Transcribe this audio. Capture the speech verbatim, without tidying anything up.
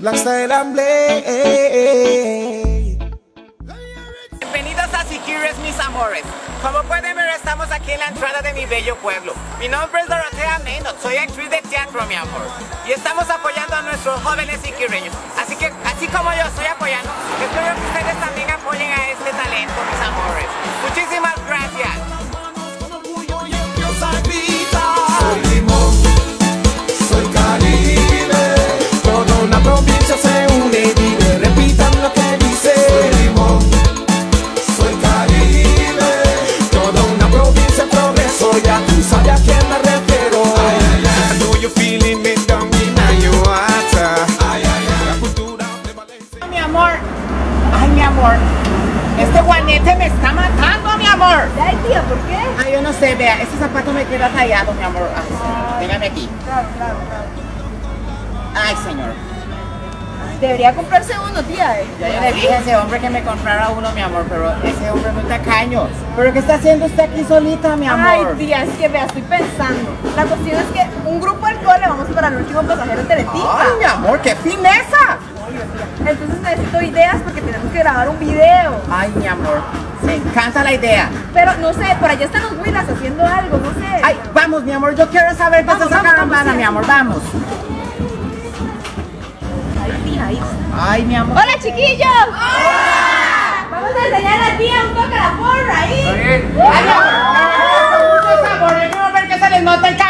Blackstyle and Blade. Bienvenidos a Siquirres, mis amores. Como pueden ver, estamos aquí en la entrada de mi bello pueblo. Mi nombre es Dorotea Maynard, soy actriz de teatro, mi amor. Y estamos apoyando a nuestros jóvenes siquirreños. Así que, así como yo estoy apoyando, espero que ustedes también apoyen a este talento, mis amores. Muchísimas gracias. Soy Limón, soy Caribe. Toda una provincia se une y me repitan lo que dice. Soy Limón, soy Caribe. Toda una provincia en progreso, ya tú sabes a quién me refiero. Ay, ay, ay. I know you feeling me down in your water. Ay, ay, ay. La cultura de Valencia. Mi amor, ay, mi amor. Este guanete me está matando, mi amor. Ay, tía, ¿por qué? Ay, yo no sé, vea, este zapato me queda tallado, mi amor. Ay, señor, déjame aquí. Claro, claro, claro. Ay, señor. Debería comprarse uno, tía. ¿eh? Ya yo le dije a ese hombre que me comprara uno, mi amor, pero ese hombre no es tacaño. ¿Pero qué está haciendo usted aquí solita, mi amor? Ay, tía, es que vea, estoy pensando. La cuestión es que un grupo del cole vamos para el último pasajero en Teletica. Ay, mi amor, qué fineza. Entonces necesito ideas porque tenemos que grabar un video. Ay, mi amor, me encanta la idea. Pero no sé, por allá están los Willas haciendo algo, no sé. Ay, vamos, mi amor, yo quiero saber qué Vamos, está esa vamos, caravana, vamos, mi sí. amor, vamos. Ahí, tía, ahí. Ay, mi amor. ¡Hola, chiquillos! ¡Hola! Vamos a enseñar a la tía un toque a la porra ahí. Ay, mi amor, muchos sabores, quiero ver que se les nota el